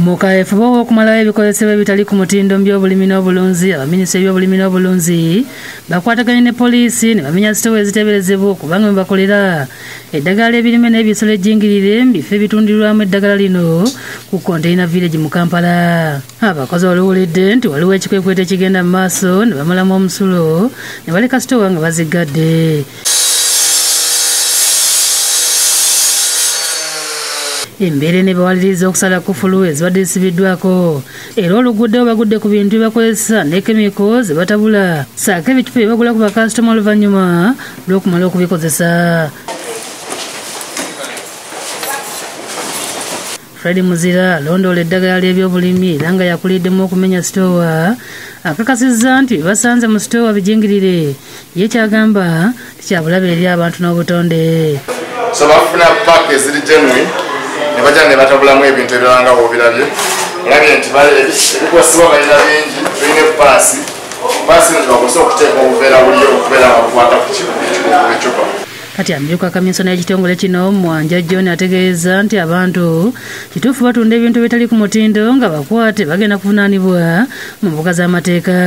Mukaefuba w'okumalawo ebikozesebwa ebitali ku mutindo mu by'obulimi n'obulunzi, abaminisita b'ebyobulimi n'obulunzi bakwataganye ne poliisi ne bamenya sitoowa eziteeberezebwa okubanga mwe bakolera eddagala ebirime n'ebisolo ejjingirire mu bifo ebitundirwamu eddagala lino ku Container Village mu Kampala. Abakozi baluwulidde nti waliwo ekikwekweto ekigenda mu maaso ne bamalamu omusulo ne baleka sitoowa nga baziggadde. Embeera ne bawaliriza okusala kufulu ezibadde zisibiddwako era oluguudo bagudde ku bintu byebakozesa ne kemiko ze batabula saako ebicupa bye bagula ku bakasitoma oluvannyuma lw'okumala okubikozesa. Fred Muzira alondoola eddagala ly'ebyobulimi era nga yakuliddemu okumenya sitoowa akakasizza nti basanze mu sitoowa bijingirire ye kyagamba tikyabulabe eri abantu n'obutonde. So bafuna paaka eziri genuine ne bajja ne batabulamu ebintu ebiranga obirabye olabye nti ebikosebwa balina bingi tulina epaasi nti bakozesa okuteeka obuveera buliyo okubeera nga bukwata ku ecupa. Kati amyuka kaminsona y'ekitongole kino Mwanja John ategeeza nti abantu kituufu batunda ebintu bitali ku mutindo nga bakwate bagenda kuvunaanibwa mu mbuga z'amateeka.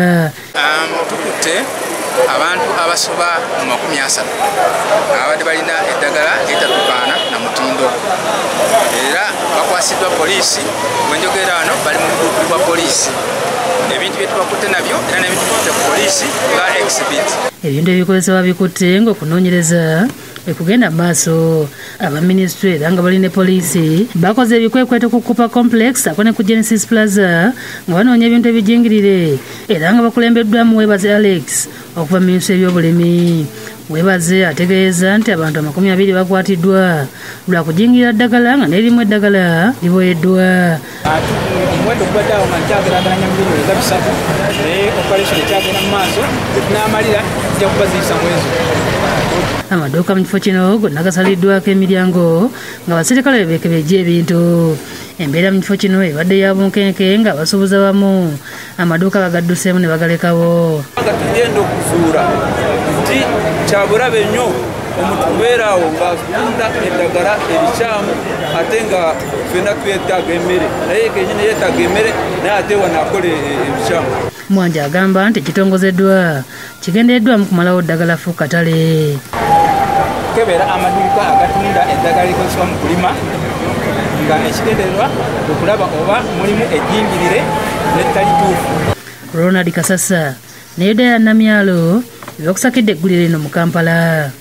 Tukutte abantu abasoba mu 30 abadde balina eddagala litatukaana na mutindo era bakwasiddwa poliisi. Bwenjogera wano bali mu buduukulu bwa poliisi. Ebintu bye tubakutte nabyo era n'ebintu bitutte ku poliisi nga exhibit. Ebintu ebikozesebwa bikutte ng'okunoonyereza ekugenda maaso. Abaminisitule era nga bali ne poliisi bakoze ebikwekweto ku Cooper Complex ako ne ku Genesis Plaza nga banoonya ebintu ebijingirire era nga bakulembeddwamu Webaze Alex okuva mu minisitule y'ebyobulimi. Webaze ategeeza nti abantu 20 bakwatiddwa lwa kujingirira ddagala nga n'erimu eddagala liboyeddwa. Omuwendo gubaddeawo nga nkyageraganya mu biro eza 3 naye operation ekyagenda mu maaso tetunaamalira tujja kubaziyisa mwezi. Amaduuka mu kifo kino gonna gasaliddwako emiryango nga abaserikale beekebejja ebintu. Embeera mu kifo kino ebadde ya bunkenke nga abasuubuza bamu amaduuka bagadduseemu ne bagalekawo. Tugenda okuzuula nti kyabulabe nnyo omuntu kubeeraawo ng'atunda eddagala erikyamu ate nga ffenna twetaaga emmere naye kenyini yeetaaga emmere naye ate wanaakola ebikyamu. Mwanja agamba nti kitongozeddwa kigendereddwamu kumalawo ddagala fu katale. Kebeera amaduuka agatunda eddagala likozesebwa mu kulima nga ekigendererwa okulaba oba mulimu ejjingirire n'ettalituufu. Ronald Kasasa ne Yudaya Namyalo ebyokusakidde eggulire lino mu Kampala.